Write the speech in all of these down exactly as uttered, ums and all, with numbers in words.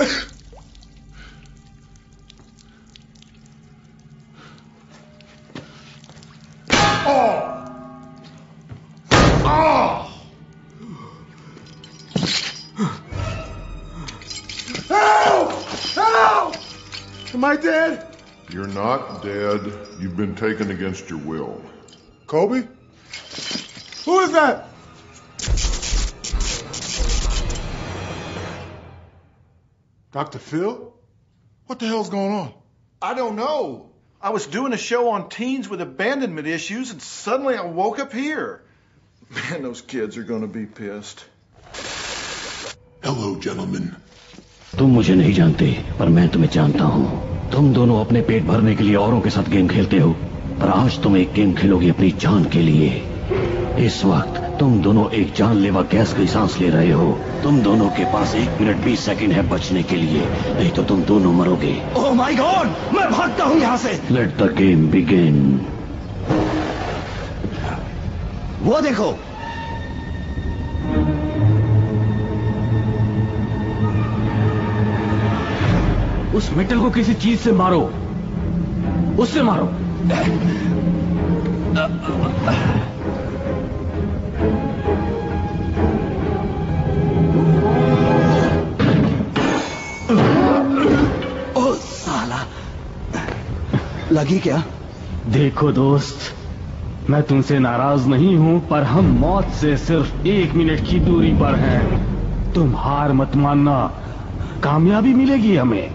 Am I dead? You're not dead. You've been taken against your will. Kobe? Who is that? Doctor Phil? What the hell's going on? I don't know. I was doing a show on teens with abandonment issues, and suddenly I woke up here. Man, those kids are going to be pissed. Hello, gentlemen. तुम मुझे नहीं जानते, पर मैं तुम्हें जानता हूँ। तुम दोनों अपने पेट भरने के लिए औरों के साथ गेम खेलते हो, पर आज तुम एक गेम खेलोगे अपनी जान के लिए। इस वक्त तुम दोनों एक जानलेवा गैस की सांस ले रहे हो। तुम दोनों के पास एक मिनट बीस सेकंड है बचने के लिए, नहीं तो तुम दोनों मरोगे। ओह माय गॉड, मैं भागता हूँ यहाँ से। Let the game begin. वो देखो, उस मेटल को किसी चीज से मारो, उससे मारो। ओ साला, लगी क्या? देखो दोस्त, मैं तुमसे नाराज नहीं हूं, पर हम मौत से सिर्फ एक मिनट की दूरी पर हैं। तुम हार मत मानना, कामयाबी मिलेगी हमें।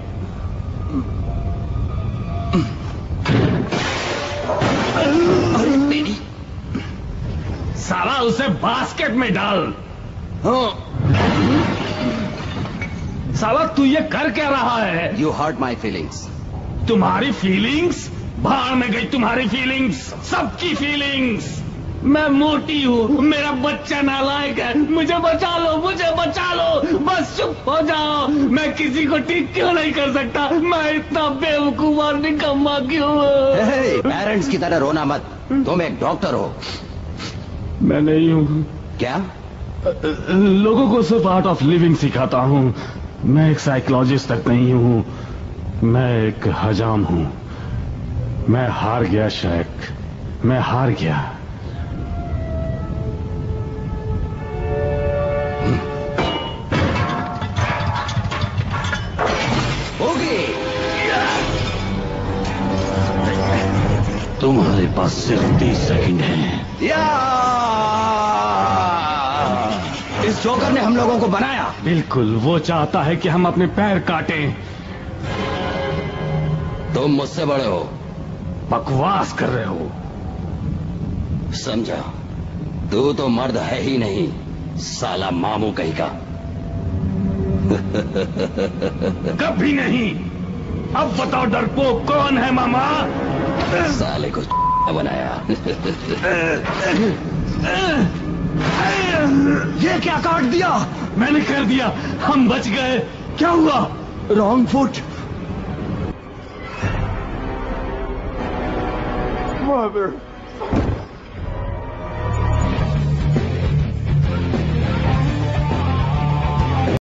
अरे तेरी, साला उसे बास्केट में डाल। हाँ। साला तू ये कर क्या रहा है? You hurt my feelings. तुम्हारी फीलिंग्स? भाड़ में गई तुम्हारी फीलिंग्स, सबकी फीलिंग्स। मैं मोटी हूँ, मेरा बच्चा नालायक है, मुझे बचा लो, मुझे बचा लो, बस चुप हो जाओ। मैं किसी को ठीक क्यों नहीं कर सकता? मैं इतना बेवकूफ और निकम्मा क्यों हूँ? पेरेंट्स की तरह रोना मत, तुम एक डॉक्टर हो। मैं नहीं हूँ। क्या? लोगों को सिर्फ आर्ट ऑफ लिविंग सिखाता हूँ। मैं एक साइकोलॉजिस्ट तक नहीं हूँ, मैं एक हजाम हूँ। मैं हार गया शेख, मैं हार गया। तुम्हारे पास सिर्फ तीस सेकंड है। इस जोकर ने हम लोगों को बनाया। बिल्कुल, वो चाहता है कि हम अपने पैर काटें। तुम मुझसे बड़े हो। बकवास कर रहे हो। समझा, तू तो मर्द है ही नहीं, साला मामू कहीं का। कभी नहीं। अब बताओ डरपोक कौन है मामा? साले को बनाया। ये क्या काट दिया? मैंने कर दिया, हम बच गए। क्या हुआ? Wrong foot. Mother.